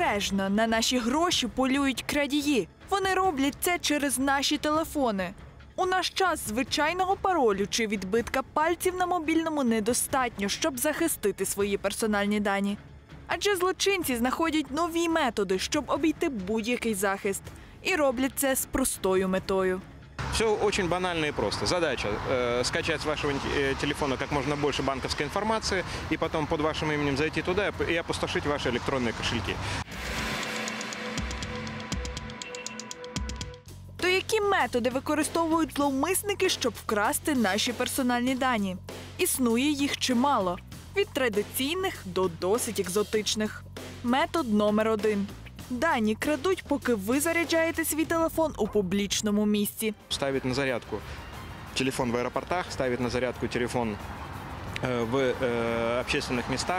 Обережно на наші гроші полюють крадії. Вони роблять це через наші телефони. У наш час звичайного паролю чи відбитка пальців на мобільному недостатньо, щоб захистити свої персональні дані. Адже злочинці знаходять нові методи, щоб обійти будь-який захист. І роблять це з простою метою. Все очень банально и просто. Задача скачать с вашего телефона как можно больше банковской информации и потом под вашим именем зайти туда и опустошить ваши электронные кошельки. То які методи використовують зловмисники, щоб вкрасти наші персональні дані? Існує їх чимало. Від традиційних до досить екзотичних. Метод номер 1. Дані крадуть, поки ви заряджаєте свій телефон у публічному місці. Ставить на зарядку телефон в аэропортах, ставить на зарядку телефон в общественных местах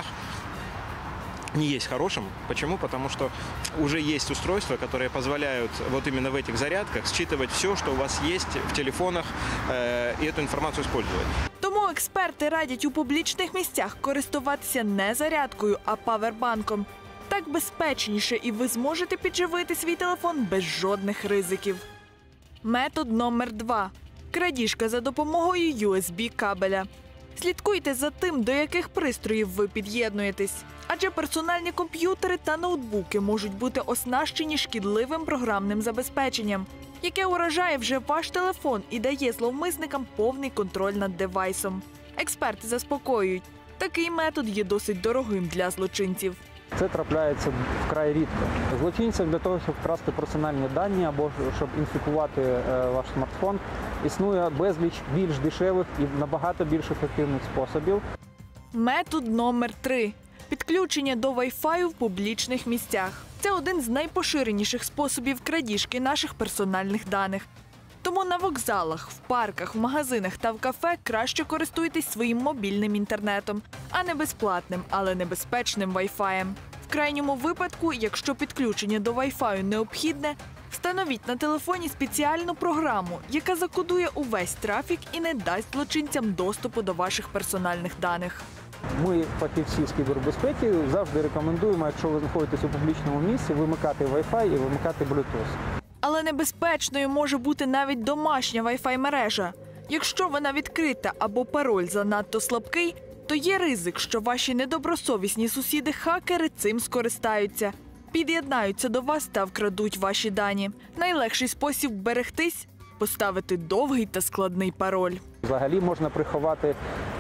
не есть хорошим. Почему? Потому что уже есть устройства, которые позволяют вот именно в этих зарядках считывать все, что у вас есть в телефонах, и эту информацию использовать. Тому експерти радять у публічних місцях користуватися не зарядкою, а павербанком. Так безпечніше, і ви зможете підживити свій телефон без жодних ризиків. Метод номер 2. Крадіжка за допомогою USB-кабеля. Слідкуйте за тим, до яких пристроїв ви під'єднуєтесь. Адже персональні комп'ютери та ноутбуки можуть бути оснащені шкідливим програмним забезпеченням, яке уражає вже ваш телефон і дає зловмисникам повний контроль над девайсом. Експерти заспокоюють, такий метод є досить дорогим для злочинців. Це трапляється вкрай рідко. Злочинцям для того, щоб вкрасти персональні дані або щоб інфікувати ваш смартфон, існує безліч більш дешевих і набагато більш ефективних способів. Метод номер 3. Підключення до Wi-Fi в публічних місцях. Це один з найпоширеніших способів крадіжки наших персональних даних. Тому на вокзалах, в парках, в магазинах та в кафе краще користуйтесь своїм мобільним інтернетом, а не безплатним, але небезпечним Wi-Fi. В крайньому випадку, якщо підключення до Wi-Fi необхідне, встановіть на телефоні спеціальну програму, яка закодує увесь трафік і не дасть злочинцям доступу до ваших персональних даних. Ми, фахівці з кібербезпеки, завжди рекомендуємо, якщо ви знаходитесь у публічному місці, вимикати Wi-Fi і вимикати Bluetooth. Але небезпечною може бути навіть домашня Wi-Fi мережа. Якщо вона відкрита або пароль занадто слабкий, то є ризик, що ваші недобросовісні сусіди-хакери цим скористаються, під'єднаються до вас та вкрадуть ваші дані. Найлегший спосіб вберегтись – поставити довгий та складний пароль. Взагалі можна приховати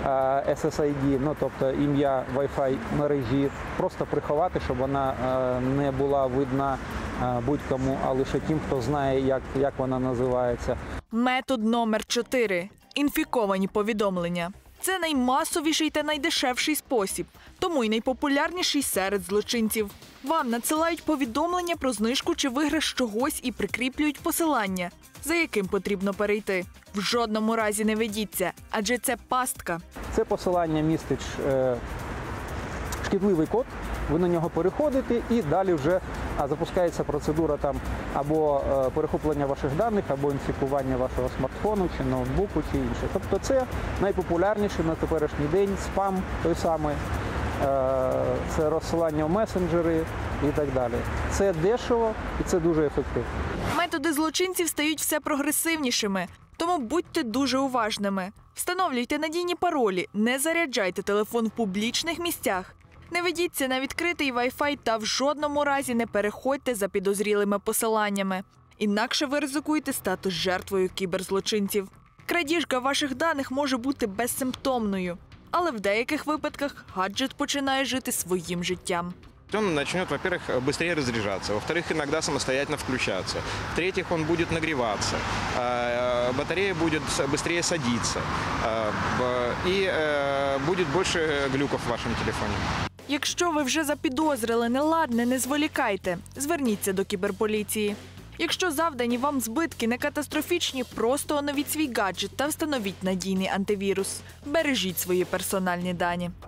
SSID, тобто ім'я Wi-Fi мережі, просто приховати, щоб вона не була видна будь-кому, а лише тим, хто знає, як вона називається. Метод номер 4. Інфіковані повідомлення. Це наймасовіший та найдешевший спосіб, тому й найпопулярніший серед злочинців. Вам надсилають повідомлення про знижку чи виграш чогось і прикріплюють посилання, за яким потрібно перейти. В жодному разі не ведіться, адже це пастка. Це посилання містить шкідливий код, ви на нього переходите і далі вже запускається процедура або перехоплення ваших даних, або інфікування вашого смартфону, чи ноутбуку, чи інше. Тобто це найпопулярніше на теперішній день спам той самий, це розсилання в месенджери і так далі. Це дешево і це дуже ефективно. Методи злочинців стають все прогресивнішими, тому будьте дуже уважними. Встановлюйте надійні паролі, не заряджайте телефон в публічних місцях. Не ведіться на відкритий Wi-Fi та в жодному разі не переходьте за підозрілими посиланнями. Інакше ви ризикуєте стати жертвою кіберзлочинців. Крадіжка ваших даних може бути безсимптомною, але в деяких випадках гаджет починає жити своїм життям. Он начнет, во-первых, быстрее разряжаться, во-вторых, иногда самостоятельно включаться, в-третьих, он будет нагреваться, батарея будет быстрее садиться и будет больше глюков в вашем телефоне. Якщо ви вже запідозрили неладне, не зволікайте, зверніться до кіберполіції. Якщо завдані вам збитки не катастрофічні, просто оновіть свій гаджет та встановіть надійний антивірус. Бережіть свої персональні дані.